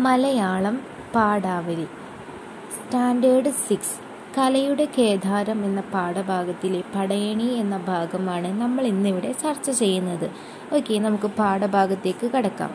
Malayalam പാഠാവലി standard 6 കലയുടെ കേദാരം എന്ന പാഠഭാഗത്തിലെ പടയണി എന്ന ഭാഗമാണ് നമ്മൾ ഇന്നിവിടെ ചർച്ച ചെയ്യുന്നത്. ഓക്കെ, നമുക്ക് പാഠഭാഗത്തേക്ക് കടക്കാം.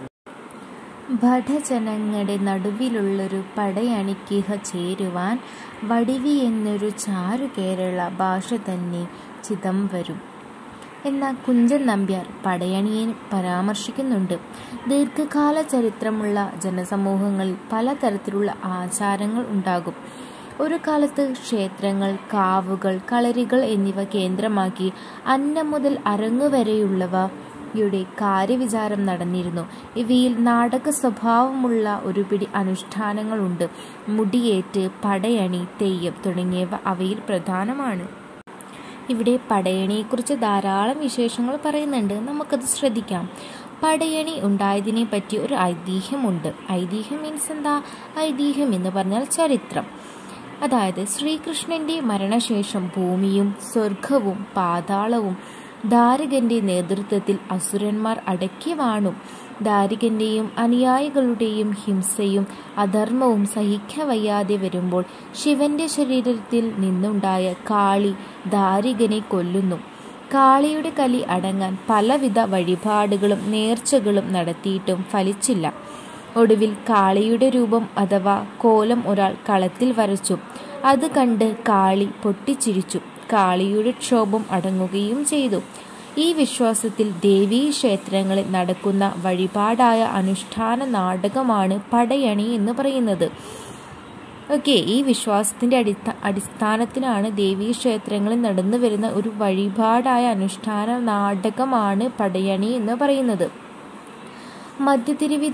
ഭടജനങ്ങളുടെ നടുവിലുള്ളൊരു പടയണിക്കിഹ ചേരുവാൻ വടിവി എന്നൊരു ചാരു കേരള ഭാഷ തന്നെ ചിതം വരും എന്ന കുഞ്ചൻ നമ്പ്യാർ പടയണിയെ പരാമർശിക്കുന്നുണ്ട്. ദീർഘകാല ചരിത്രമുള്ള ജനസമൂഹങ്ങളിൽ പലതരത്തിലുള്ള ആചാരങ്ങൾ ഉണ്ടാകും. ഒരു കാലത്ത് ക്ഷേത്രങ്ങൾ, കാവുകൾ, കളരികൾ എന്നിവ കേന്ദ്രമാക്കി അന്നം മുതൽ അരങ്ങുവരെയുള്ളവയുടെ കാര്യവിചാരം നടന്നിരുന്നു. ഇവയിൽ നാടക സ്വഭാവമുള്ള ഒരു പിടി അനുഷ്ഠാനങ്ങളുണ്ട്. മുടിയേറ്റ്, പടയണി, തെയ്യം തുടങ്ങിയവ അവയിൽ പ്രധാനമാണ്. ഇവിടെ പടയണിയെക്കുറിച്ച് ധാരാളം വിശേഷങ്ങൾ പറയുന്നുണ്ട്. നമുക്കത് ശ്രദ്ധിക്കാം. പടയണി ഉണ്ടായതിനെ പറ്റി ഒരു ഐതിഹ്യമുണ്ട്. ഐതിഹ്യം മീൻസ് എന്താ? ഐതിഹ്യം എന്ന് പറഞ്ഞാൽ ചരിത്രം. അതായത് ശ്രീകൃഷ്ണന്റെ മരണശേഷം ഭൂമിയും സ്വർഗവും പാതാളവും ദാരികന്റെ നേതൃത്വത്തിൽ അസുരന്മാർ അടക്കി വാണു. ദാരികന്റെയും അനുയായികളുടെയും ഹിംസയും അധർമ്മവും സഹിക്കവയ്യാതെ വരുമ്പോൾ ശിവന്റെ ശരീരത്തിൽ നിന്നുണ്ടായ കാളി ദാരികനെ കൊല്ലുന്നു. കാളിയുടെ കലി അടങ്ങാൻ പലവിധ വഴിപാടുകളും നേർച്ചകളും നടത്തിയിട്ടും ഫലിച്ചില്ല. ഒടുവിൽ കാളിയുടെ രൂപം അഥവാ കോലം ഒരാൾ കളത്തിൽ വരച്ചു. അത് കണ്ട് കാളി പൊട്ടിച്ചിരിച്ചു. കാളിയുടെ ക്ഷോഭം അടങ്ങുകയും ചെയ്തു. ഈ വിശ്വാസത്തിൽ ദേവീ ക്ഷേത്രങ്ങളിൽ നടക്കുന്ന വഴിപാടായ അനുഷ്ഠാന നാടകമാണ് പടയണി എന്ന് പറയുന്നത്. ഓക്കെ, ഈ വിശ്വാസത്തിന്റെ അടിസ്ഥാനത്തിലാണ് ദേവീ ക്ഷേത്രങ്ങളിൽ നടന്നു വരുന്ന ഒരു വഴിപാടായ അനുഷ്ഠാന നാടകമാണ് പടയണി എന്ന് പറയുന്നത്. മധ്യ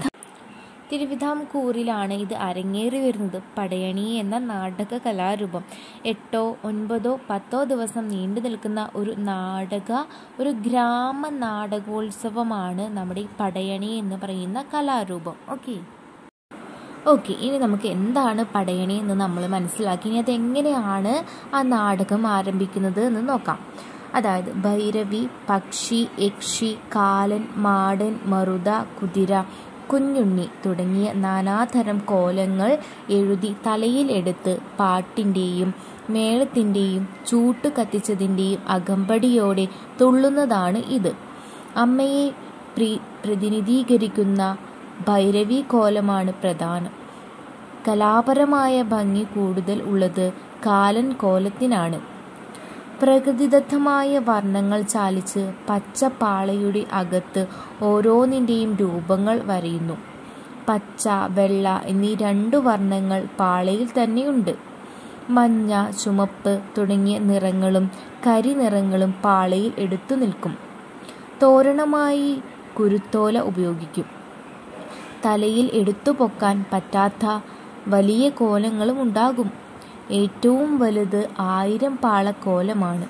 തിരുവിതാംകൂറിലാണ് ഇത് അരങ്ങേറി വരുന്നത്. പടയണി എന്ന നാടക കലാരൂപം 8, 9, 10 ദിവസം നീണ്ടു നിൽക്കുന്ന ഒരു ഗ്രാമ നാടകോത്സവമാണ് നമ്മുടെ പടയണി എന്ന് പറയുന്ന കലാരൂപം. ഓക്കെ, ഇനി നമുക്ക് എന്താണ് പടയണി എന്ന് നമ്മൾ മനസ്സിലാക്കി. ഇനി അതെങ്ങനെയാണ് ആ നാടകം ആരംഭിക്കുന്നത് എന്ന് നോക്കാം. അതായത് ഭൈരവി, പക്ഷി, യക്ഷി, കാലൻ, മാടൻ, മറുത, കുതിര, കുഞ്ഞുണ്ണി തുടങ്ങിയ നാനാതരം കോലങ്ങൾ എഴുതി തലയിൽ എടുത്ത് പാട്ടിൻ്റെയും മേളത്തിൻ്റെയും ചൂട്ട് കത്തിച്ചതിൻ്റെയും അകമ്പടിയോടെ തുള്ളുന്നതാണ് ഇത്. അമ്മയെ പ്രതിനിധീകരിക്കുന്ന ഭൈരവി കോലമാണ് പ്രധാനം. കലാപരമായ ഭംഗി കൂടുതൽ ഉള്ളത് കാലൻ കോലത്തിനാണ്. പ്രകൃതിദത്തമായ വർണ്ണങ്ങൾ ചാലിച്ച് പച്ചപ്പാളയുടെ അകത്ത് ഓരോന്നിൻ്റെയും രൂപങ്ങൾ വരയുന്നു. പച്ച, വെള്ള എന്നീ 2 വർണ്ണങ്ങൾ പാളയിൽ തന്നെയുണ്ട്. മഞ്ഞ, ചുമപ്പ് തുടങ്ങിയ നിറങ്ങളും കരിനിറങ്ങളും പാളയിൽ എടുത്തു നിൽക്കും. തോരണമായി കുരുത്തോല ഉപയോഗിക്കും. തലയിൽ എടുത്തു പൊക്കാൻ പറ്റാത്ത വലിയ കോലങ്ങളും ഉണ്ടാകും. ഏറ്റവും വലുത് 1000 പാളക്കോലമാണ്.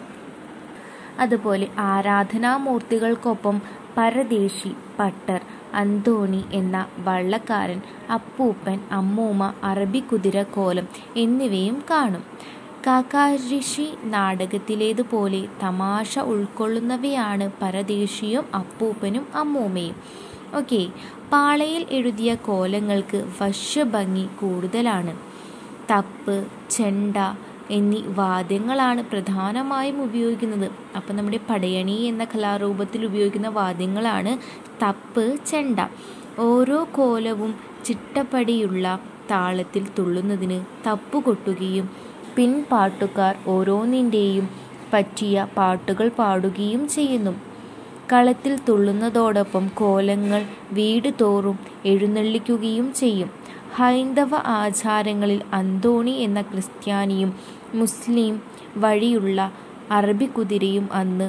അതുപോലെ ആരാധനാമൂർത്തികൾക്കൊപ്പം പരദേശി, പട്ടർ, അന്തോണി എന്ന വള്ളക്കാരൻ, അപ്പൂപ്പൻ, അമ്മൂമ്മ, അറബിക്കുതിര കോലം എന്നിവയും കാണും. കാക്കാരിഷി നാടകത്തിലേതുപോലെ തമാശ ഉൾക്കൊള്ളുന്നവയാണ് പരദേശിയും അപ്പൂപ്പനും അമ്മൂമ്മയും. ഓക്കെ, പാളയിൽ എഴുതിയ കോലങ്ങൾക്ക് വശ്യഭംഗി കൂടുതലാണ്. തപ്പ്, ചെണ്ട എന്നീ വാദ്യങ്ങളാണ് പ്രധാനമായും ഉപയോഗിക്കുന്നത്. അപ്പം നമ്മുടെ പടയണി എന്ന കലാരൂപത്തിൽ ഉപയോഗിക്കുന്ന വാദ്യങ്ങളാണ് തപ്പ്, ചെണ്ട. ഓരോ കോലവും ചിട്ടപ്പടിയുള്ള താളത്തിൽ തുള്ളുന്നതിന് തപ്പു കൊട്ടുകയും പിൻപാട്ടുകാർ ഓരോന്നിൻ്റെയും പറ്റിയ പാട്ടുകൾ പാടുകയും ചെയ്യുന്നു. കളത്തിൽ തുള്ളുന്നതോടൊപ്പം കോലങ്ങൾ വീട് തോറും എഴുന്നള്ളിക്കുകയും ചെയ്യും. ഹൈന്ദവ ആചാരങ്ങളിൽ അന്തോണി എന്ന ക്രിസ്ത്യാനിയും മുസ്ലിം വഴിയുള്ള അറബിക്കുതിരയും അന്ന്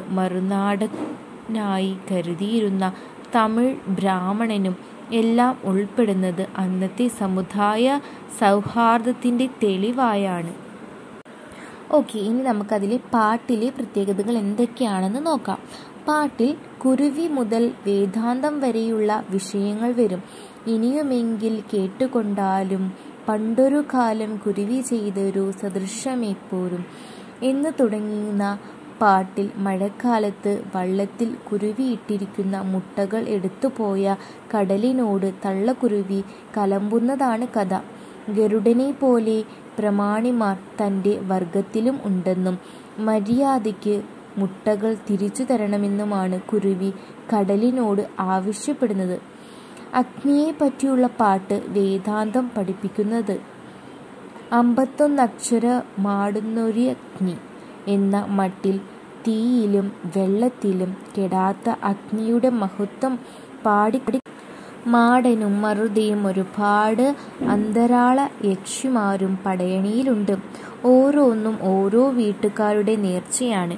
മറുനാടനായി കരുതിയിരുന്ന തമിഴ് ബ്രാഹ്മണനും എല്ലാം ഉൾപ്പെടുന്നത് അന്നത്തെ സമുദായ സൗഹാർദ്ദത്തിൻ്റെ തെളിവായാണ്. ഓക്കെ, ഇനി നമുക്കതിലെ പാട്ടിലെ പ്രത്യേകതകൾ എന്തൊക്കെയാണെന്ന് നോക്കാം. പാട്ടിൽ കുരുവി മുതൽ വേദാന്തം വരെയുള്ള വിഷയങ്ങൾ വരും. ഇനിയുമെങ്കിൽ കേട്ടുകൊണ്ടാലും പണ്ടൊരു കാലം കുരുവി ചെയ്തൊരു സദൃശമെപ്പോരും എന്ന് തുടങ്ങുന്ന പാട്ടിൽ മഴക്കാലത്ത് വള്ളത്തിൽ കുരുവിയിട്ടിരിക്കുന്ന മുട്ടകൾ എടുത്തുപോയ കടലിനോട് തള്ളക്കുരുവി കലമ്പുന്നതാണ് കഥ. ഗരുഡനെ പോലെ പ്രമാണിമാർ തൻ്റെ വർഗത്തിലും ഉണ്ടെന്നും മര്യാദയ്ക്ക് മുട്ടകൾ തിരിച്ചു തരണമെന്നുമാണ് കുരുവി കടലിനോട് ആവശ്യപ്പെടുന്നത്. അഗ്നിയെ പറ്റിയുള്ള പാട്ട് വേദാന്തം പഠിപ്പിക്കുന്നത് 51 അക്ഷരമാടുന്നൊരഗ്നി എന്ന മട്ടിൽ തീയിലും വെള്ളത്തിലും കെടാത്ത അഗ്നിയുടെ മഹത്വം പാടി മാടനും മറുതയും ഒരുപാട് അന്തരാള യക്ഷിമാരും പടയണിയിലുണ്ട്. ഓരോന്നും ഓരോ വീട്ടുകാരുടെ നേർച്ചയാണ്.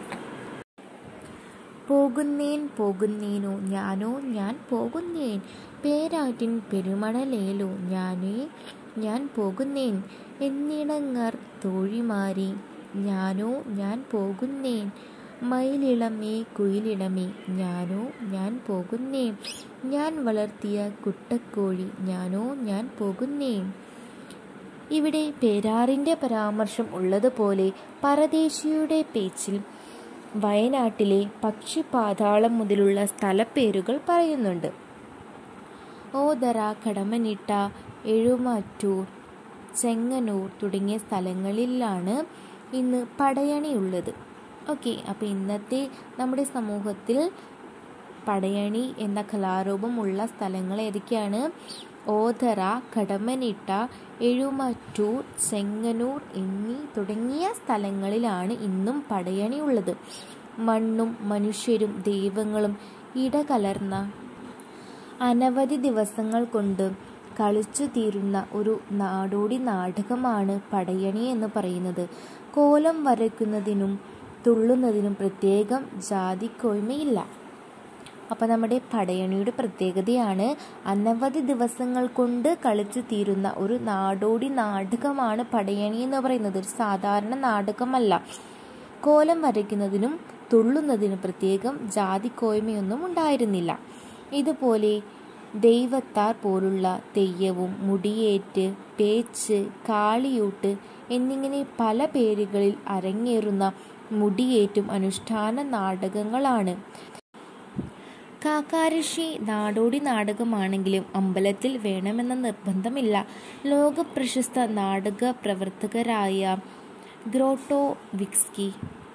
പോകുന്നേൻ പോകുന്നേനോ ഞാനോ ഞാൻ പോകുന്നേൻ, പേരാറ്റിൻ പെരുമണലേലോ ഞാനേ ഞാൻ പോകുന്നേൻ, എന്നിണങ്ങർ തോഴിമാരെ ഞാനോ ഞാൻ പോകുന്നേൻ, മയിലിളമേ കുയിലിളമേ ഞാനോ ഞാൻ പോകുന്നേൻ, ഞാൻ വളർത്തിയ കുട്ടക്കോഴി ഞാനോ ഞാൻ പോകുന്നേൻ. ഇവിടെ പേരാറിൻ്റെ പരാമർശം ഉള്ളതുപോലെ പരദേശിയുടെ പേച്ചിൽ വയനാട്ടിലെ പക്ഷിപാതാളം മുതലുള്ള സ്ഥലപ്പേരുകൾ പറയുന്നുണ്ട്. ഓതറ, കടമനിട്ട, എഴുമാറ്റൂർ, ചെങ്ങന്നൂർ തുടങ്ങിയ സ്ഥലങ്ങളിലാണ് ഇന്ന് പടയണിയുള്ളത്. ഓക്കെ, അപ്പോൾ ഇന്നത്തെ നമ്മുടെ സമൂഹത്തിൽ പടയണി എന്ന കലാരൂപമുള്ള സ്ഥലങ്ങൾ ഏതൊക്കെയാണ്? ഓതറ, കടമനിട്ട, എഴുമാറ്റൂർ, ചെങ്ങന്നൂർ തുടങ്ങിയ സ്ഥലങ്ങളിലാണ് ഇന്നും പടയണി ഉള്ളത്. മണ്ണും മനുഷ്യരും ദൈവങ്ങളും ഇടകലർന്ന അനവധി ദിവസങ്ങൾ കൊണ്ട് കളിച്ചു തീരുന്ന ഒരു നാടോടി നാടകമാണ് പടയണി എന്ന് പറയുന്നത്. കോലം വരയ്ക്കുന്നതിനും തുള്ളുന്നതിനും പ്രത്യേകം ജാതിക്കോയ്മയില്ല. അപ്പോൾ നമ്മുടെ പടയണിയുടെ പ്രത്യേകതയാണ് അനവധി ദിവസങ്ങൾ കൊണ്ട് കളിച്ചു തീരുന്ന ഒരു നാടോടി നാടകമാണ് പടയണി എന്ന് പറയുന്നത്. ഒരു സാധാരണ നാടകമല്ല. കോലം വരയ്ക്കുന്നതിനും തുള്ളുന്നതിനും പ്രത്യേകം ജാതിക്കോയ്മയൊന്നും ഉണ്ടായിരുന്നില്ല. ഇതുപോലെ ദൈവത്താർ പോലുള്ള തെയ്യവും മുടിയേറ്റ്, പേച്ച്, കാളിയൂട്ട് എന്നിങ്ങനെ പല പേരുകളിൽ അരങ്ങേറുന്ന മുടിയേറ്റും അനുഷ്ഠാന നാടകങ്ങളാണ്. കാക്കാരശ്ശി നാടോടി നാടകമാണെങ്കിലും അമ്പലത്തിൽ വേണമെന്ന നിർബന്ധമില്ല. ലോകപ്രശസ്ത നാടക പ്രവർത്തകരായ ഗ്രോട്ടോവിസ്കി,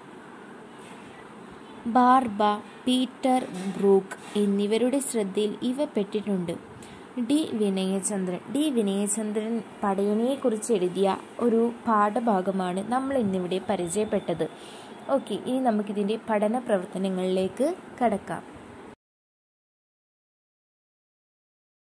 ബാർബ, പീറ്റർ ബ്രൂക്ക് എന്നിവരുടെ ശ്രദ്ധയിൽ ഇവ പെട്ടിട്ടുണ്ട്. ഡി വിനയചന്ദ്രൻ പടയണിയെക്കുറിച്ച് എഴുതിയ ഒരു പാഠഭാഗമാണ് നമ്മൾ ഇന്നിവിടെ പരിചയപ്പെട്ടത്. ഓക്കെ, ഇനി നമുക്കിതിൻ്റെ പഠന പ്രവർത്തനങ്ങളിലേക്ക് കടക്കാം.